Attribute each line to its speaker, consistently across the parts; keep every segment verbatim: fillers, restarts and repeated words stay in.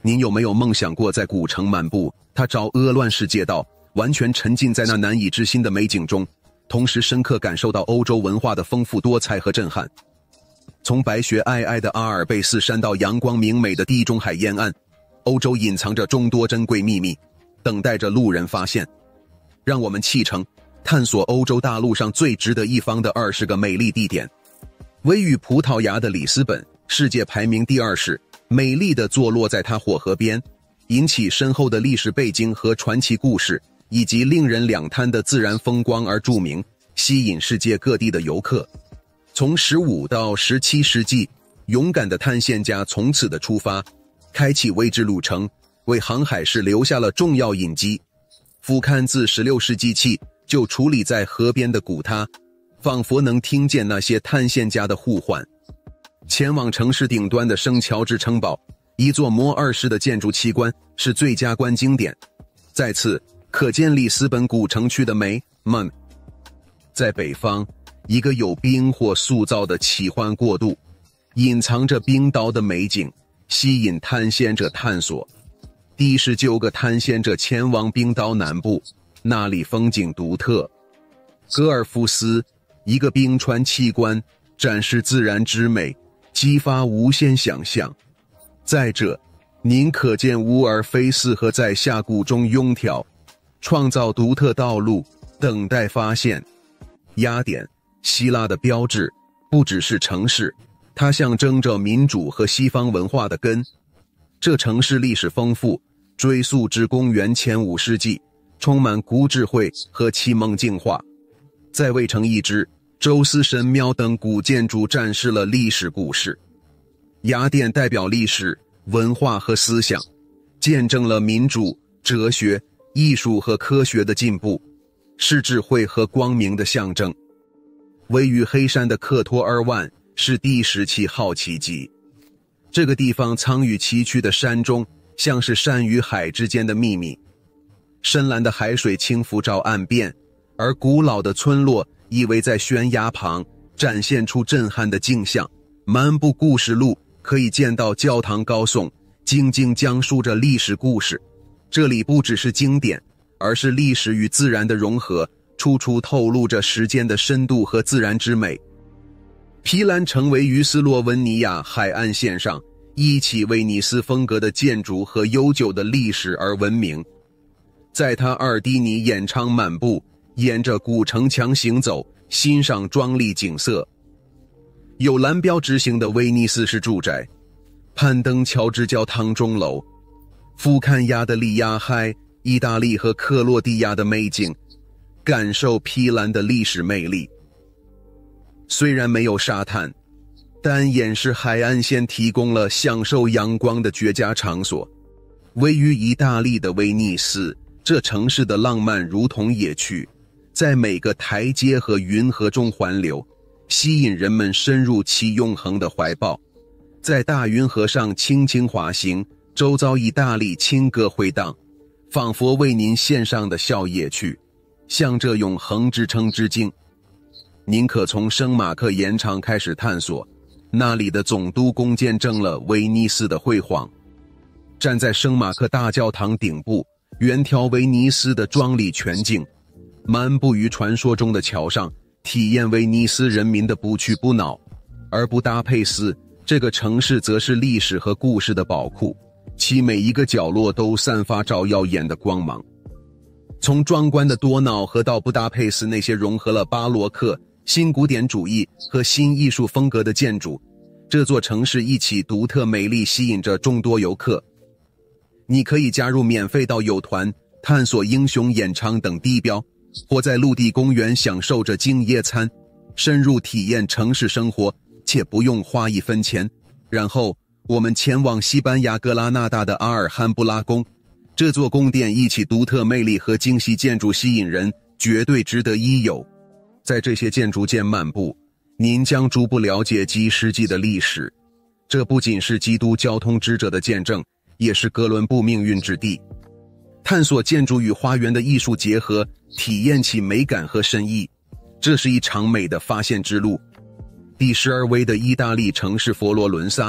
Speaker 1: 您有没有梦想过在古城漫步，它朝婀乱世界道，完全沉浸在那难以置信的美景中，同时深刻感受到欧洲文化的丰富多彩和震撼？从白雪皑皑的阿尔卑斯山到阳光明媚的地中海沿岸，欧洲隐藏着众多珍贵秘密，等待着路人发现。让我们启程，探索欧洲大陆上最值得一访的二十个美丽地点。位于葡萄牙的里斯本，世界排名第二市，美丽的坐落在它火河边，引起深厚的历史背景和传奇故事，以及令人两叹的自然风光而著名，吸引世界各地的游客。从十五到十七世纪，勇敢的探险家从此的出发，开启未知路程，为航海士留下了重要印记。俯瞰自十六世纪起就矗立在河边的古塔，仿佛能听见那些探险家的呼唤。前往城市顶端的圣乔治城堡，一座摩尔式的建筑奇观，是最佳观景点。在此可见里斯本古城区的美。们在北方，一个有冰火塑造的奇幻国度，隐藏着冰岛的美景，吸引探险者探索。第十九个探险者前往冰岛南部，那里风景独特。戈尔夫斯，一个冰川奇观，展示自然之美，激发无限想象。再者，您可见乌尔菲斯河在峡谷中涌跳，创造独特道路，等待发现。雅典，希腊的标志，不只是城市，它象征着民主和西方文化的根。这城市历史丰富，追溯至公元前五世纪，充满古智慧和奇梦净化。在卫城遗址、宙斯神庙等古建筑展示了历史故事。雅典代表历史、文化和思想，见证了民主、哲学、艺术和科学的进步，是智慧和光明的象征。位于黑山的克托尔湾是第十七号奇迹。这个地方藏于崎岖的山中，像是山与海之间的秘密。深蓝的海水轻浮照岸边，而古老的村落依偎在悬崖旁，展现出震撼的景象。漫步故事路可以见到教堂高颂，静静讲述着历史故事。这里不只是经典，而是历史与自然的融合，处处透露着时间的深度和自然之美。皮兰成为于斯洛文尼亚海岸线上一起威尼斯风格的建筑和悠久的历史而闻名。在它尔迪尼延长漫步，沿着古城墙行走，欣赏壮丽景色。有蓝标志性的威尼斯式住宅，攀登乔治教堂钟楼，俯瞰亚得里亚海、意大利和克罗地亚的美景，感受皮兰的历史魅力。虽然没有沙滩，但沿是海岸线提供了享受阳光的绝佳场所。位于意大利的威尼斯，这城市的浪漫如同野趣，在每个台阶和云河中环流，吸引人们深入其永恒的怀抱。在大运河上轻轻滑行，周遭意大利轻歌回荡，仿佛为您献上的小夜曲，向这永恒之城致敬。您可从圣马克盐场开始探索，那里的总督宫见证了威尼斯的辉煌。站在圣马克大教堂顶部，远眺威尼斯的壮丽全景，漫步于传说中的桥上，体验威尼斯人民的不屈不挠。而布达佩斯这个城市则是历史和故事的宝库，其每一个角落都散发着耀眼的光芒。从壮观的多瑙河到布达佩斯那些融合了巴洛克、新古典主义和新艺术风格的建筑，这座城市一起独特美丽，吸引着众多游客。你可以加入免费导游团，探索英雄演唱等地标，或在陆地公园享受着敬夜餐，深入体验城市生活，且不用花一分钱。然后我们前往西班牙格拉纳达的阿尔罕布拉宫，这座宫殿一起独特魅力和精细建筑吸引人，绝对值得一游。在这些建筑间漫步，您将逐步了解几世纪的历史。这不仅是基督交通之者的见证，也是哥伦布命运之地。探索建筑与花园的艺术结合，体验其美感和深意，这是一场美的发现之路。第十二位的意大利城市佛罗伦萨，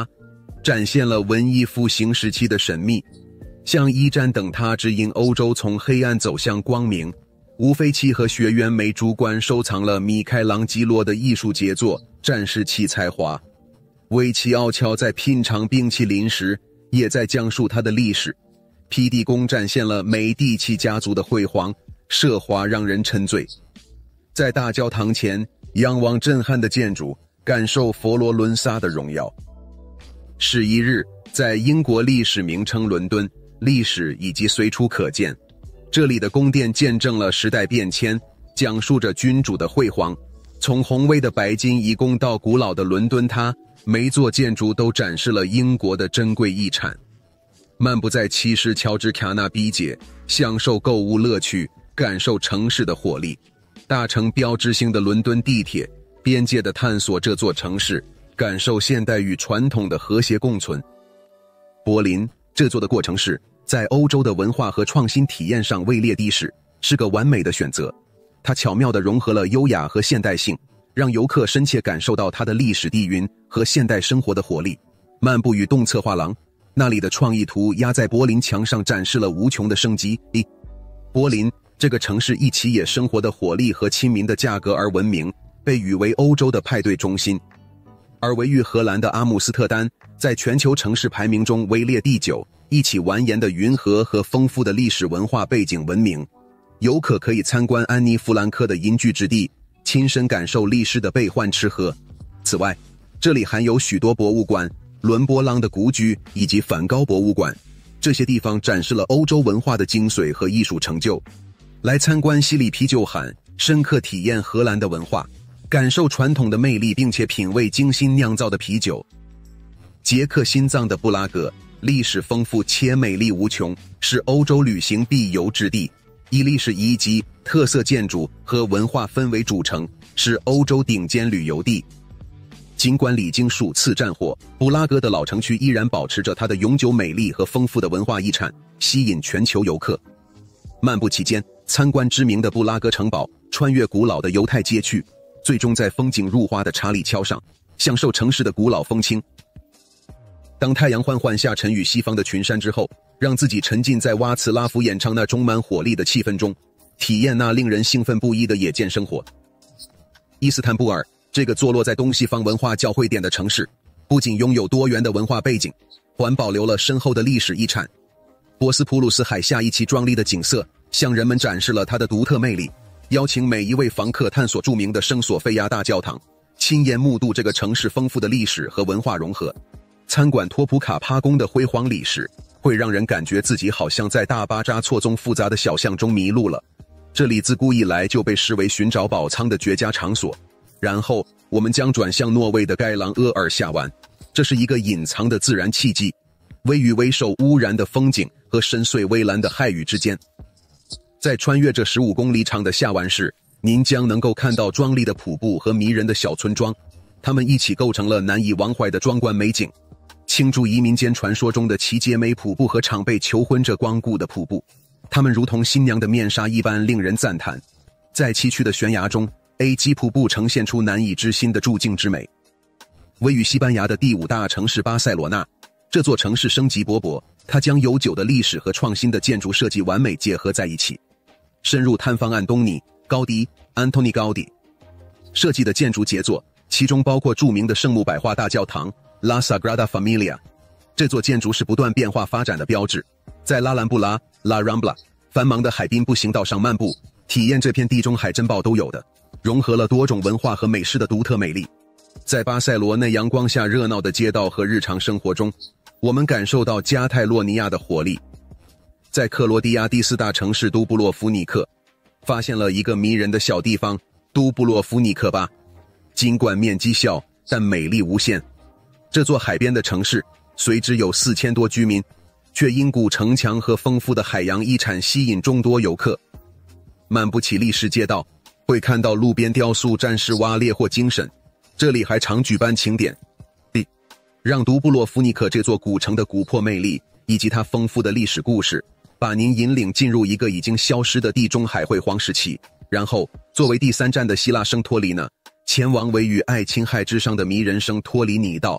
Speaker 1: 展现了文艺复兴时期的神秘。像一战等它指引欧洲从黑暗走向光明。乌菲齐和学院美术馆收藏了米开朗基罗的艺术杰作，展示其才华。维奇奥乔在品尝冰淇淋时，也在讲述他的历史。皮蒂宫展现了美第奇家族的辉煌，奢华让人沉醉。在大教堂前仰望震撼的建筑，感受佛罗伦萨的荣耀。十一日，在英国历史名城伦敦，历史以及随处可见。这里的宫殿见证了时代变迁，讲述着君主的辉煌。从宏伟的白金遗宫到古老的伦敦塔，每座建筑都展示了英国的珍贵遗产。漫步在骑士乔治卡纳比街，享受购物乐趣，感受城市的活力。搭乘标志性的伦敦地铁，边界地探索这座城市，感受现代与传统的和谐共存。柏林，这座的过城市在欧洲的文化和创新体验上位列第十，是个完美的选择。它巧妙地融合了优雅和现代性，让游客深切感受到它的历史底蕴和现代生活的活力。漫步与动策画廊，那里的创意涂鸦在柏林墙上展示了无穷的生机。一，柏林这个城市以其野生活的活力和亲民的价格而闻名，被誉为欧洲的派对中心。而位于荷兰的阿姆斯特丹，在全球城市排名中位列第九，一起蜿蜒的云河和丰富的历史文化背景闻名。游客可以参观安妮·弗兰克的隐居之地，亲身感受历史的悲欢吃喝。此外，这里还有许多博物馆，伦勃朗的故居以及梵高博物馆，这些地方展示了欧洲文化的精髓和艺术成就。来参观西里啤酒喊，深刻体验荷兰的文化，感受传统的魅力，并且品味精心酿造的啤酒。捷克心脏的布拉格，历史丰富且美丽无穷，是欧洲旅行必游之地，以历史遗迹、特色建筑和文化氛围组成，是欧洲顶尖旅游地。尽管历经数次战火，布拉格的老城区依然保持着它的永久美丽和丰富的文化遗产，吸引全球游客。漫步期间，参观知名的布拉格城堡，穿越古老的犹太街区，最终在风景如画的查理桥上，享受城市的古老风情。当太阳缓缓下沉于西方的群山之后，让自己沉浸在瓦茨拉夫演唱那充满活力的气氛中，体验那令人兴奋不已的夜间生活。伊斯坦布尔，这个坐落在东西方文化交汇点的城市，不仅拥有多元的文化背景，还保留了深厚的历史遗产。博斯普鲁斯海峡一起壮丽的景色，向人们展示了它的独特魅力，邀请每一位访客探索著名的圣索菲亚大教堂，亲眼目睹这个城市丰富的历史和文化融合。参观托普卡帕宫的辉煌历史，会让人感觉自己好像在大巴扎错综复杂的小巷中迷路了。这里自古以来就被视为寻找宝藏的绝佳场所。然后我们将转向挪威的盖朗厄尔峡湾，这是一个隐藏的自然奇迹，位于未受污染的风景和深邃蔚蓝的海域之间。在穿越这十五公里长的峡湾时，您将能够看到壮丽的瀑布和迷人的小村庄，它们一起构成了难以忘怀的壮观美景。庆祝移民间传说中的七姐妹瀑布和常被求婚者光顾的瀑布，它们如同新娘的面纱一般令人赞叹。在崎岖的悬崖中， A 基瀑布呈现出难以置信的筑境之美。位于西班牙的第五大城市巴塞罗那，这座城市生机勃勃，它将悠久的历史和创新的建筑设计完美结合在一起。深入探访安东尼·高迪 （Antoni Gaudi） 设计的建筑杰作，其中包括著名的圣母百花大教堂 La Sagrada Familia。这座建筑是不断变化发展的标志。在拉兰布拉 La Rambla 繁忙的海滨步行道上漫步，体验这片地中海珍宝都有的，融合了多种文化和美食的独特美丽。在巴塞罗那阳光下热闹的街道和日常生活中，我们感受到加泰罗尼亚的活力。在克罗地亚第四大城市都布洛夫尼克，发现了一个迷人的小地方——都布洛夫尼克吧。尽管面积小，但美丽无限。这座海边的城市虽只有四千多居民，却因古城墙和丰富的海洋遗产吸引众多游客。漫步起历史街道，会看到路边雕塑展示瓦列或精神，这里还常举办庆典。第，让都布洛夫尼克这座古城的古朴魅力以及它丰富的历史故事，把您引领进入一个已经消失的地中海辉煌时期。然后，作为第三站的希腊圣托里呢，前往位于爱琴海之上的迷人圣托里尼岛。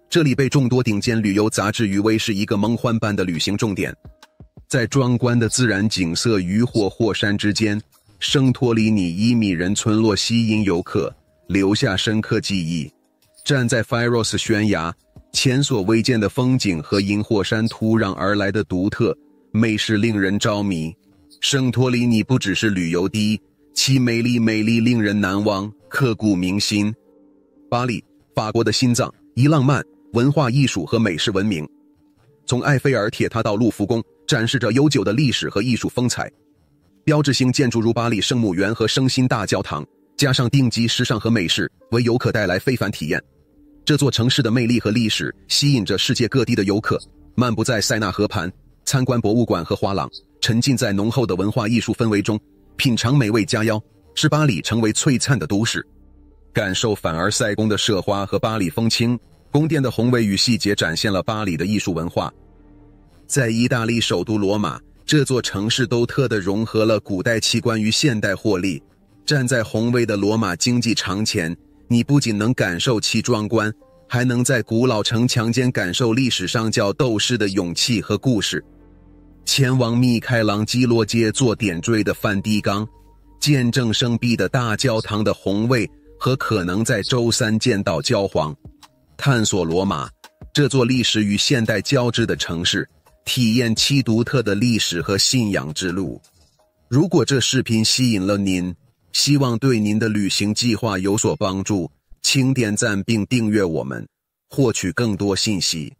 Speaker 1: 这里被众多顶尖旅游杂志誉为是一个梦幻般的旅行重点。在壮观的自然景色与火火山之间，圣托里尼伊米人村落吸引游客，留下深刻记忆。站在 Pharos 悬崖，前所未见的风景和因火山土壤而来的独特美食令人着迷。圣托里尼不只是旅游地，其美丽美丽令人难忘，刻骨铭心。巴黎，法国的心脏，以浪漫、文化艺术和美食闻名。从埃菲尔铁塔到卢浮宫，展示着悠久的历史和艺术风采。标志性建筑如巴黎圣母院和圣心大教堂，加上顶级时尚和美食，为游客带来非凡体验。这座城市的魅力和历史吸引着世界各地的游客，漫步在塞纳河畔，参观博物馆和画廊，沉浸在浓厚的文化艺术氛围中，品尝美味佳肴，使巴黎成为璀璨的都市。感受凡尔赛宫的奢华和巴黎风情，宫殿的宏伟与细节展现了巴黎的艺术文化。在意大利首都罗马，这座城市独特地融合了古代奇观与现代活力。站在宏伟的罗马竞技场前，你不仅能感受其壮观，还能在古老城墙间感受历史上角斗士的勇气和故事。前往米开朗基罗杰作点缀的梵蒂冈，见证圣彼的大教堂的宏伟和可能在周三见到教皇。探索罗马，这座历史与现代交织的城市，体验其独特的历史和信仰之路。如果这视频吸引了您，希望对您的旅行计划有所帮助，请点赞并订阅我们，获取更多信息。